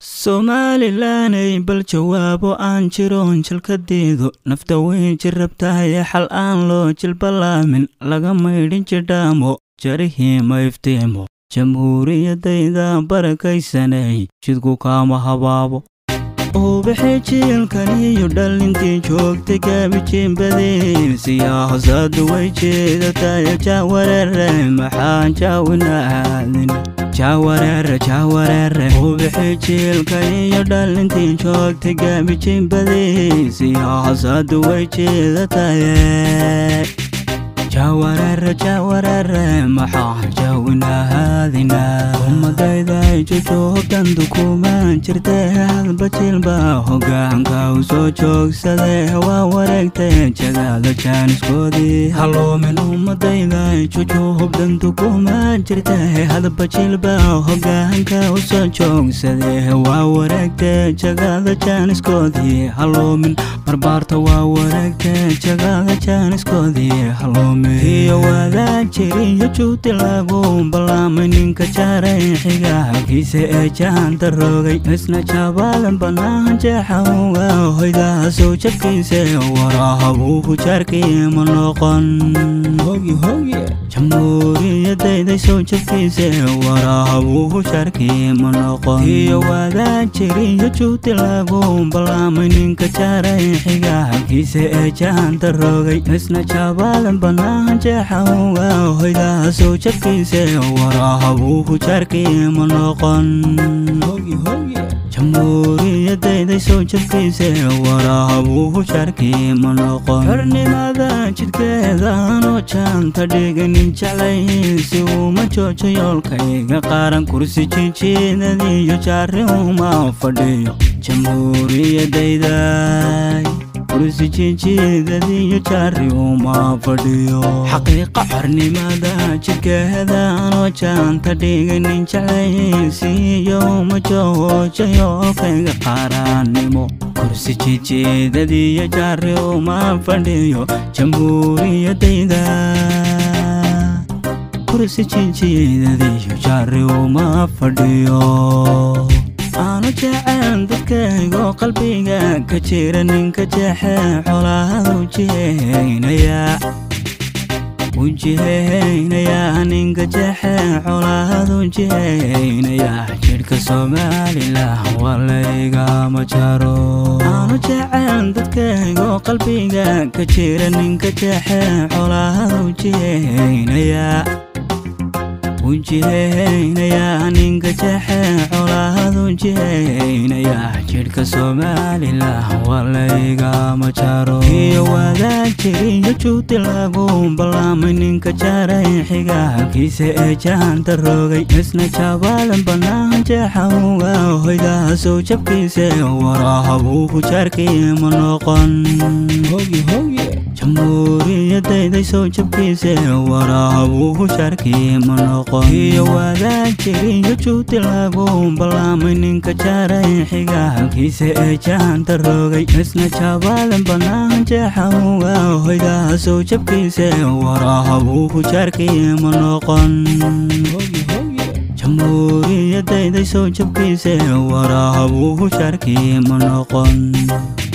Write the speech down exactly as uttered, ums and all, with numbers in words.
Somaliland ay bal jawaabo aan jiroon jalkadeedu nafta way jirabtahay xal aan loo jilbalaamin laga maydhin jidhaamo jarihii ma iftiimo jamhuuriyadayda barakaysanay jidku kaama habaabo ubaxay jiilkaniyo dhalintii joogtay gaabijiinbadeen siyaasadu way jeedatay jaawareere maxaan jaawinaadin jaawareere jaawareere ubaxay jiilkaniyo dhalintii joogtay gaabijiinbadeen siyaasadu way jeedatay jaawareere jaawareere maxaan jaawinaadina ummadayda joogtan dukumaan jirtay hadba jilba hoggaanka u soo joogsaday waa wareegtay jagada jaaniskoodii haloomin ummadayda joogtan dukumaan jirtay hadba jilba hoggaanka u soo joogsaday waa wareegtay jagada jaaniskoodii haloomin barbaarta waa wareegtay jagada jaaniskoodii haloomin iyo wada jiriyo juuti lagu balaamay ninka jaaray xiga halkiisa ee jaanta rogay isna jabaadan banaan jeexawga hoyda soo jabkiisa waraha uu jaarkii ma noqon hogi hogi jamhuuriyadayda soo jabkiisa waraha uu jaarkii ma noqon iyo wada jiriyo juuti lagu balaamay ninka jaaray xiga halkiisa ee jaanta rogay isna jabaadan banaan jeexawga hoyda soo jabkiisa waraha uu jaarkii ma noqon hogi hogi jamhuuriyadayda soo jabkiisa waraha uu jaarkii ma noqon xornimada jidkeeda anoo jaanta dhiganin jeclayn si uma joojo yoolkayga qaaran kursi jijiidadiyo jaari uma fadhiyo jamhuuriyadayda kursi jijiidadiyo jaari uma fadhiyo xaqiiqa xornimada jidkeeda anoo jaanta dhiganin jeclayn siiyo uma joojo yoolkayga qaaranimo kursi jijiidadiyo jaari uma fadhiyo jamhuuriyadayda kursi jijiidadiyo jaari uma fadhiyo aanu jecel dadkaygo qalbiga ka jira ninka jeexe xolaadu jiheynaya ujiheynaya ninka jeexe xolaadu jiheynaya jidhka Somaliland walaygama jaro aanu jecel dadkaygo qalbiga ka jira ninka jeexe xolaadu jiheynaya ujiheynaya ninka jeexe xolaadu jiheynaya jidhka Somaliland walaygama jaro iyo wada jiriyo juuti lagu balaamay ninka jaaray xiga halkiisa ee jaanta rogay isna jabaadan banaan jeexawga hoyda soo jabkiisa waraha uu jaarkii ma noqon hogi hogi jamhuuriyadayda soo jabkiisa waraha uu jaarkii ma noqon iyo wada jiriyo juuti lagu balaamay ninka jaaray xiga halkiisa ee jaanta rogay isna jabaadan banaan jeexawga hoyda soo jabkiisa waraha uu jaarkii ma noqon hogi hogi jamhuuriyadayda soo jabkiisa waraha uu jaarkii ma noqon